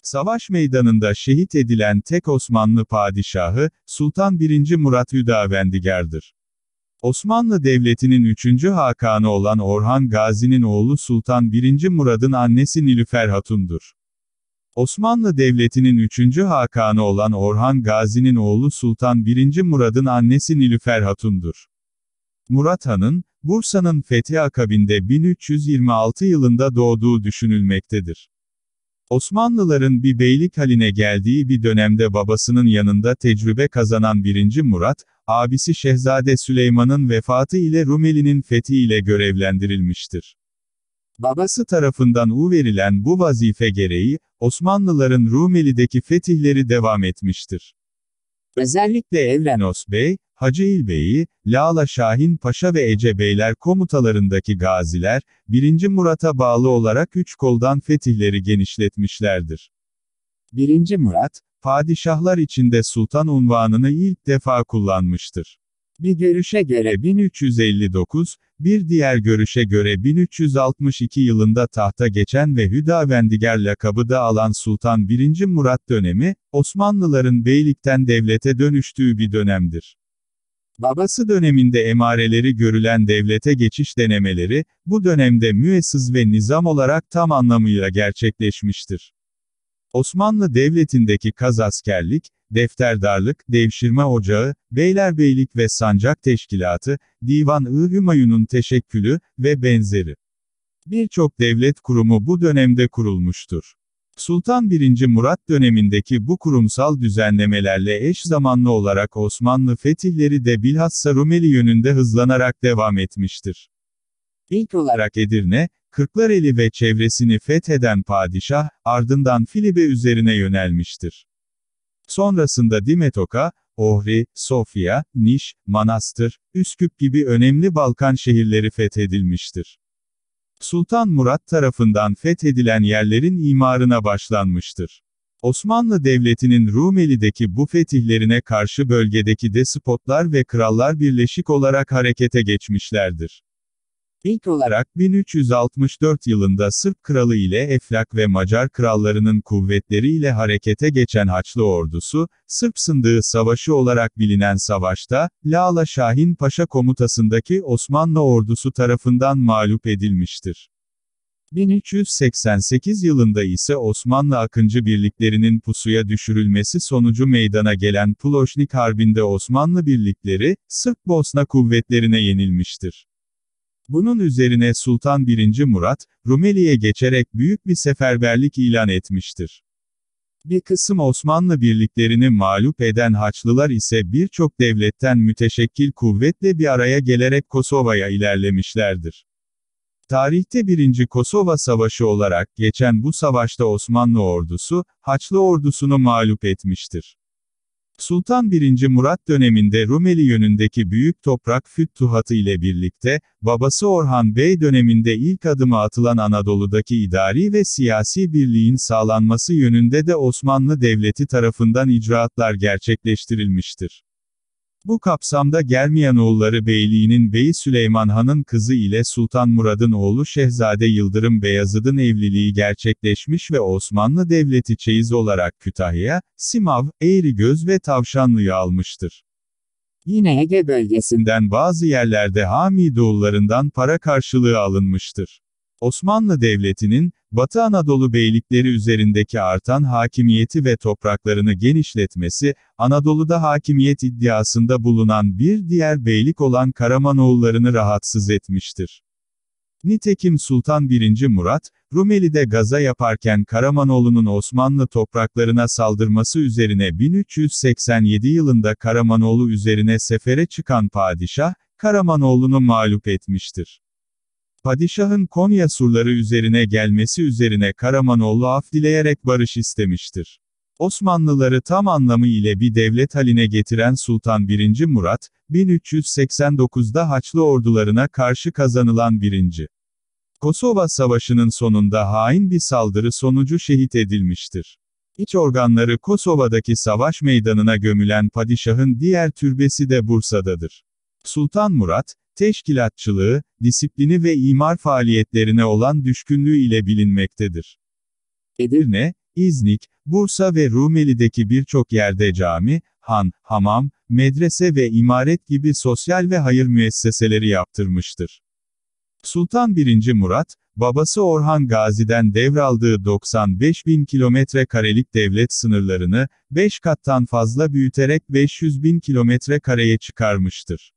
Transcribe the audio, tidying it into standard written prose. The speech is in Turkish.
Savaş meydanında şehit edilen tek Osmanlı padişahı, Sultan 1. Murat Hüdavendigar'dır. Osmanlı Devleti'nin 3. Hakanı olan Orhan Gazi'nin oğlu Sultan 1. Murad'ın annesi Nilüfer Hatun'dur. Osmanlı Devleti'nin 3. Hakanı olan Orhan Gazi'nin oğlu Sultan 1. Murad'ın annesi Nilüfer Hatun'dur. Murat Han'ın, Bursa'nın fethi akabinde 1326 yılında doğduğu düşünülmektedir. Osmanlıların bir beylik haline geldiği bir dönemde babasının yanında tecrübe kazanan 1. Murat, abisi Şehzade Süleyman'ın vefatı ile Rumeli'nin fethi ile görevlendirilmiştir. Babası tarafından verilen bu vazife gereği, Osmanlıların Rumeli'deki fetihleri devam etmiştir. Özellikle Evrenos Bey, Hacı İlbey'i, Lala Şahin Paşa ve Ece Beyler komutalarındaki gaziler, 1. Murat'a bağlı olarak 3 koldan fetihleri genişletmişlerdir. 1. Murat, padişahlar içinde sultan unvanını ilk defa kullanmıştır. Bir görüşe göre 1359, bir diğer görüşe göre 1362 yılında tahta geçen ve Hüdavendigar lakabı da alan Sultan 1. Murat dönemi, Osmanlıların beylikten devlete dönüştüğü bir dönemdir. Babası döneminde emareleri görülen devlete geçiş denemeleri, bu dönemde müessız ve nizam olarak tam anlamıyla gerçekleşmiştir. Osmanlı Devleti'ndeki kazaskerlik, defterdarlık, devşirme ocağı, beylerbeylik ve sancak teşkilatı, Divan-ı Hümayun'un teşekkülü ve benzeri. Birçok devlet kurumu bu dönemde kurulmuştur. Sultan 1. Murat dönemindeki bu kurumsal düzenlemelerle eş zamanlı olarak Osmanlı fetihleri de bilhassa Rumeli yönünde hızlanarak devam etmiştir. İlk olarak Edirne, Kırklareli ve çevresini fetheden padişah, ardından Filibe üzerine yönelmiştir. Sonrasında Dimetoka, Ohri, Sofya, Niş, Manastır, Üsküp gibi önemli Balkan şehirleri fethedilmiştir. Sultan Murat tarafından fethedilen yerlerin imarına başlanmıştır. Osmanlı Devleti'nin Rumeli'deki bu fetihlerine karşı bölgedeki despotlar ve krallar birleşik olarak harekete geçmişlerdir. İlk olarak 1364 yılında Sırp Kralı ile Eflak ve Macar krallarının kuvvetleriyle harekete geçen Haçlı ordusu, Sırp Sındığı Savaşı olarak bilinen savaşta, Lala Şahin Paşa komutasındaki Osmanlı ordusu tarafından mağlup edilmiştir. 1388 yılında ise Osmanlı Akıncı birliklerinin pusuya düşürülmesi sonucu meydana gelen Ploşnik Harbi'nde Osmanlı birlikleri, Sırp-Bosna kuvvetlerine yenilmiştir. Bunun üzerine Sultan 1. Murat, Rumeli'ye geçerek büyük bir seferberlik ilan etmiştir. Bir kısım Osmanlı birliklerini mağlup eden Haçlılar ise birçok devletten müteşekkil kuvvetle bir araya gelerek Kosova'ya ilerlemişlerdir. Tarihte 1. Kosova Savaşı olarak geçen bu savaşta Osmanlı ordusu, Haçlı ordusunu mağlup etmiştir. Sultan 1. Murat döneminde Rumeli yönündeki büyük toprak fütühatı ile birlikte, babası Orhan Bey döneminde ilk adımı atılan Anadolu'daki idari ve siyasi birliğin sağlanması yönünde de Osmanlı Devleti tarafından icraatlar gerçekleştirilmiştir. Bu kapsamda Germiyanoğulları Beyliği'nin Beyi Süleyman Han'ın kızı ile Sultan Murad'ın oğlu Şehzade Yıldırım Beyazıt'ın evliliği gerçekleşmiş ve Osmanlı Devleti çeyiz olarak Kütahya, Simav, Eğrigöz ve Tavşanlı'yı almıştır. Yine Ege bölgesinden bazı yerlerde Hamidoğullarından para karşılığı alınmıştır. Osmanlı Devleti'nin, Batı Anadolu beylikleri üzerindeki artan hakimiyeti ve topraklarını genişletmesi, Anadolu'da hakimiyet iddiasında bulunan bir diğer beylik olan Karamanoğullarını rahatsız etmiştir. Nitekim Sultan 1. Murat, Rumeli'de gaza yaparken Karamanoğlu'nun Osmanlı topraklarına saldırması üzerine 1387 yılında Karamanoğlu üzerine sefere çıkan padişah, Karamanoğlu'nu mağlup etmiştir. Padişahın Konya surları üzerine gelmesi üzerine Karamanoğlu af dileyerek barış istemiştir. Osmanlıları tam anlamı ile bir devlet haline getiren Sultan 1. Murat, 1389'da Haçlı ordularına karşı kazanılan 1. Kosova Savaşı'nın sonunda hain bir saldırı sonucu şehit edilmiştir. İç organları Kosova'daki savaş meydanına gömülen padişahın diğer türbesi de Bursa'dadır. Sultan Murat, teşkilatçılığı, disiplini ve imar faaliyetlerine olan düşkünlüğü ile bilinmektedir. Edirne, İznik, Bursa ve Rumeli'deki birçok yerde cami, han, hamam, medrese ve imaret gibi sosyal ve hayır müesseseleri yaptırmıştır. Sultan I. Murat, babası Orhan Gazi'den devraldığı 95 bin kilometre karelik devlet sınırlarını, 5 kattan fazla büyüterek 500 bin kilometre kareye çıkarmıştır.